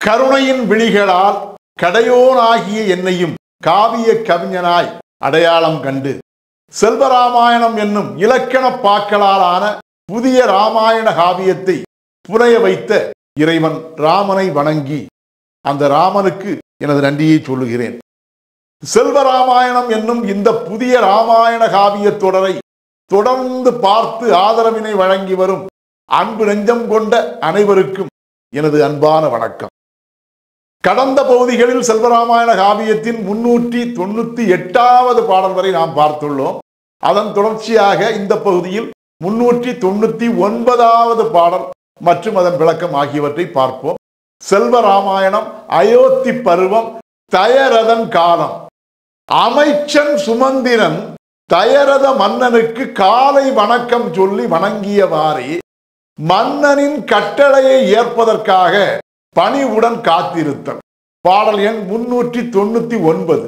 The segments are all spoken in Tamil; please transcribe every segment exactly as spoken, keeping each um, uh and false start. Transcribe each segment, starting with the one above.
கருணையின் விழிகளால் கடையோனாகிய என்னையும் காவிய கவிஞனாய் அடையாளம் கண்டு செல்வராமாயணம் என்னும் இலக்கண பாக்களாலான புதிய ராமாயண காவியத்தை புனைய வைத்த இறைவன் ராமனை வணங்கி அந்த ராமனுக்கு எனது நன்றியை சொல்லுகிறேன். செல்வராமாயணம் என்னும் இந்த புதிய ராமாயண காவிய தொடரை தொடர்ந்து பார்த்து ஆதரவினை வழங்கி வரும் அன்பு நெஞ்சம் கொண்ட அனைவருக்கும் எனது அன்பான வணக்கம். கடந்த பகுதிகளில் செல்வராமாயண காவியத்தின் முன்னூற்றி தொண்ணூத்தி எட்டாவது பாடல் வரை நாம் பார்த்துள்ளோம். அதன் தொடர்ச்சியாக இந்த பகுதியில் முன்னூற்றி தொண்ணூத்தி ஒன்பதாவது பாடல் மற்றும் அதன் விளக்கம் ஆகியவற்றை பார்ப்போம். செல்வராமாயணம் அயோத்தி பருவம் தயரதன் காலம். அமைச்சன் சுமந்திரன் தயரத மன்னனுக்கு காலை வணக்கம் சொல்லி வணங்கியவாறே மன்னனின் கட்டளையை ஏற்பதற்காக பணிவுடன் காத்திருத்தல். பாடல் எண் முன்னூற்றி தொண்ணூத்தி ஒன்பது.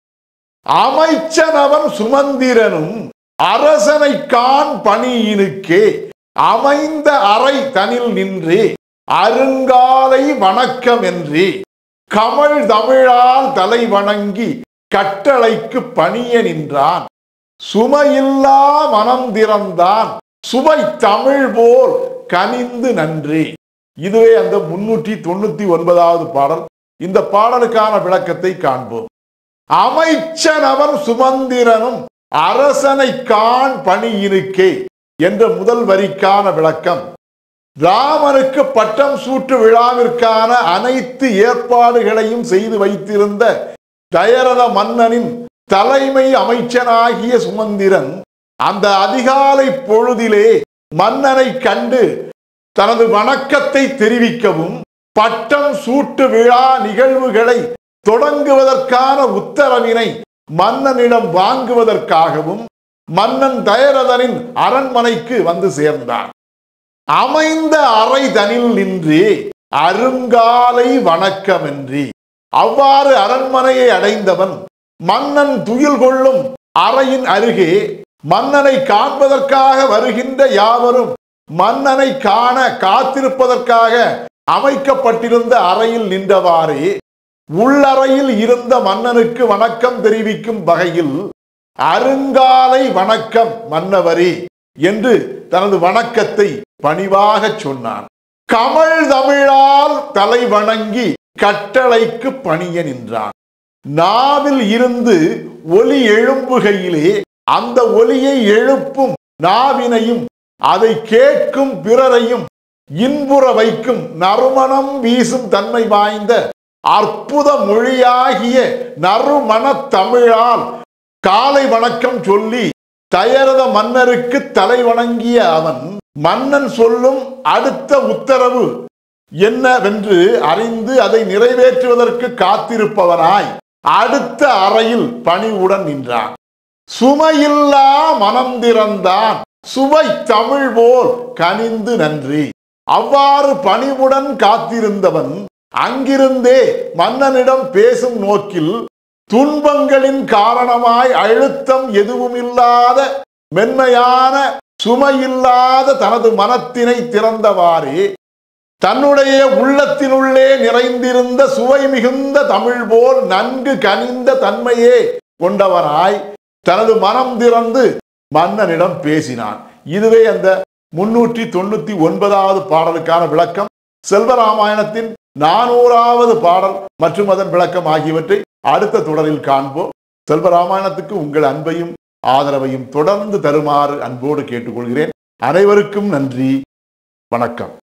அமைச்சன் அவன் சுமந்திரனும் அரசனை காண் பணியினுக்கே அமைந்த அறை தனில் நின்றே அருங்காலை வணக்கம் என்றே கமல் தமிழால் தலை வணங்கி கட்டளைக்கு பணிய நின்றான். சுமையில்லா மனம் திறந்தான் சுவை தமிழ் போல் கனிந்து நன்றே. இதுவே அந்த முன்னூற்றி தொண்ணூத்தி ஒன்பதாவது பாடல். இந்த பாடலுக்கான விளக்கத்தை காண்போம். அமைச்சன் அவன் சுமந்திரனும் அரசனை காண் பணியினுக்கே என்ற முதல் வரிக்கான விளக்கம், ராமனுக்கு பட்டம் சூட்டு விழாவிற்கான அனைத்து ஏற்பாடுகளையும் செய்து வைத்திருந்த தயரத மன்னனின் தலைமை அமைச்சனாகிய சுமந்திரன் அந்த அதிகாலை பொழுதிலே மன்னனை கண்டு தனது வணக்கத்தை தெரிவிக்கவும் பட்டம் சூட்டு விழா நிகழ்வுகளை தொடங்குவதற்கான உத்தரவினை மன்னனிடம் வாங்குவதற்காகவும் மன்னன் தயரதனின் அரண்மனைக்கு வந்து சேர்ந்தான். அமைந்த அறை தனில் நின்றே அருங்காலை வணக்கமின்றி அவ்வாறு அரண்மனையை அடைந்தவன் மன்னன் துயில் கொள்ளும் அறையின் அருகே மன்னனை காண்பதற்காக வருகின்ற யாவரும் மன்னனை காண காத்திருப்பதற்காக அமைக்கப்பட்டிருந்த அறையில் நின்றவாறே உள்ளறையில் இருந்த மன்னனுக்கு வணக்கம் தெரிவிக்கும் வகையில் அருங்காலை வணக்கம் மன்னவரே என்று தனது வணக்கத்தை பணிவாக சொன்னான். கமல் தமிழால் தலை வணங்கி கட்டளைக்கு பணிய நின்றான். நாவில் இருந்து ஒலி எழும்புகையிலே அந்த ஒலியை எழுப்பும் நாவினையும் அதை கேட்கும் பிறரையும் இன்புற வைக்கும் நறுமணம் வீசும் தன்மை வாய்ந்த அற்புத மொழியாகிய நறுமண தமிழால் காலை வணக்கம் சொல்லி தயரத மன்னருக்கு தலை வணங்கிய அவன் மன்னன் சொல்லும் அடுத்த உத்தரவு என்னவென்று அறிந்து அதை நிறைவேற்றுவதற்கு காத்திருப்பவனாய் அடுத்த அறையில் பணிவுடன் நின்றான். சுமையில்லா மனம் திறந்தான் சுவை தமிழ் போல் கனிந்து நன்றி. அவ்வாறு பணிவுடன் காத்திருந்தவன் அங்கிருந்தே மன்னனிடம் பேசும் நோக்கில் துன்பங்களின் காரணமாய் அழுத்தம் எதுவும் இல்லாத மென்மையான சுமையில்லாத தனது மனத்தினை திறந்தவாறே தன்னுடைய உள்ளத்தினுள்ளே நிறைந்திருந்த சுவை மிகுந்த தமிழ் போல் நன்கு கனிந்த தன்மையே கொண்டவனாய் தனது மனம் திறந்து மன்னனிடம் பேசினான். இதுவே அந்த முன்னூற்றி தொண்ணூத்தி ஒன்பதாவது பாடலுக்கான விளக்கம். செல்வராமாயணத்தின் நானூறாவது பாடல் மற்றும் அதன் விளக்கம் ஆகியவற்றை அடுத்த தொடரில் காண்போம். செல்வராமாயணத்துக்கு உங்கள் அன்பையும் ஆதரவையும் தொடர்ந்து தருமாறு அன்போடு கேட்டுக்கொள்கிறேன். அனைவருக்கும் நன்றி, வணக்கம்.